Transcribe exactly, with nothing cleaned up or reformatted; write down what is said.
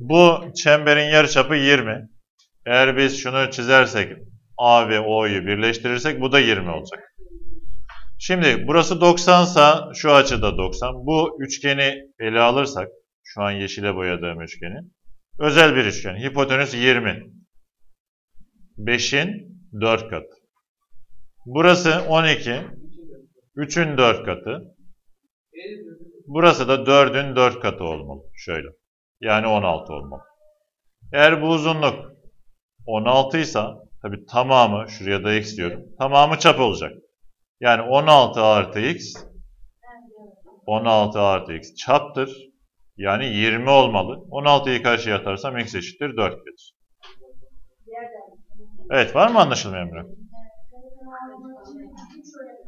Bu çemberin yarıçapı yirmi. Eğer biz şunu çizersek A ve O'yu birleştirirsek bu da yirmi olacak. Şimdi burası doksan ise şu açı da doksan. Bu üçgeni ele alırsak, şu an yeşile boyadığım üçgeni, özel bir üçgen. Hipotenüs yirmi. beşin dört katı. Burası on iki. üçün dört katı. Burası da dördün dört katı olmalı. Şöyle. Yani on altı olmalı. Eğer bu uzunluk on altı ise, tabi tamamı, şuraya da x diyorum, tamamı çap olacak. Yani on altı artı x, on altı artı x çaptır. Yani yirmi olmalı. on altıyı karşıya atarsam x eşittir dört gelir. Evet, var mı anlaşılmayan bir?